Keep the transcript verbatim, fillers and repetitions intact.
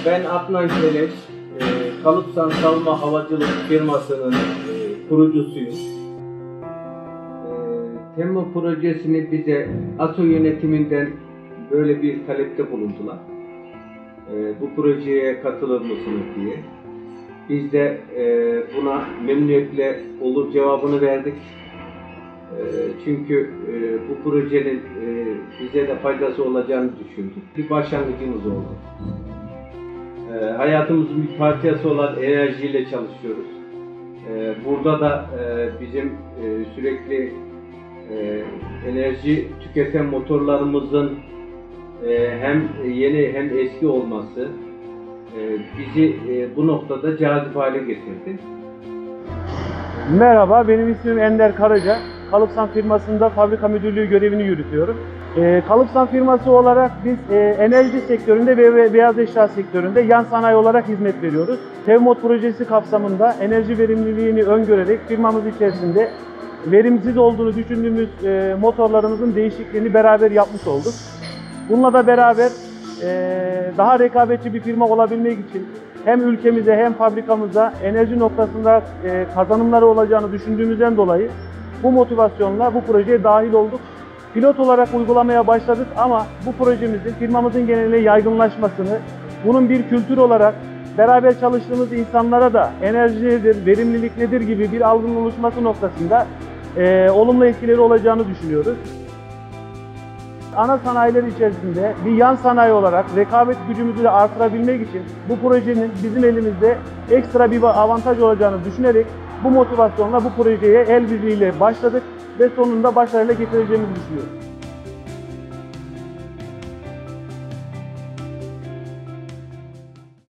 Ben Adnan Keleş, e, Kalıpsan Savunma Havacılık firmasının e, kurucusuyum. E, Temmo projesini bize ASO yönetiminden böyle bir talepte bulundular. E, bu projeye katılır mısınız diye. Biz de e, buna memnuniyetle olur cevabını verdik. E, çünkü e, bu projenin e, bize de faydası olacağını düşündük. Bir başlangıcımız oldu. E, hayatımızın bir parçası olan enerjiyle çalışıyoruz. E, burada da e, bizim e, sürekli e, enerji tüketen motorlarımızın e, hem yeni hem eski olması bizi bu noktada cazip hale getirdi. Merhaba, benim ismim Ender Karaca. Kalıpsan firmasında fabrika müdürlüğü görevini yürütüyorum. E, Kalıpsan firması olarak biz e, enerji sektöründe ve beyaz eşya sektöründe yan sanayi olarak hizmet veriyoruz. TevMod projesi kapsamında enerji verimliliğini öngörerek firmamız içerisinde verimsiz olduğunu düşündüğümüz e, motorlarımızın değişikliğini beraber yapmış olduk. Bununla da beraber Ee, daha rekabetçi bir firma olabilmek için hem ülkemize hem fabrikamıza enerji noktasında e, kazanımları olacağını düşündüğümüzden dolayı bu motivasyonla bu projeye dahil olduk. Pilot olarak uygulamaya başladık ama bu projemizin firmamızın geneline yaygınlaşmasını, bunun bir kültür olarak beraber çalıştığımız insanlara da enerji nedir, verimlilik nedir gibi bir algının oluşması noktasında e, olumlu etkileri olacağını düşünüyoruz. Ana sanayiler içerisinde bir yan sanayi olarak rekabet gücümüzü de artırabilmek için bu projenin bizim elimizde ekstra bir avantaj olacağını düşünerek bu motivasyonla bu projeye el birliğiyle başladık ve sonunda başarıyla getireceğimizi düşünüyoruz.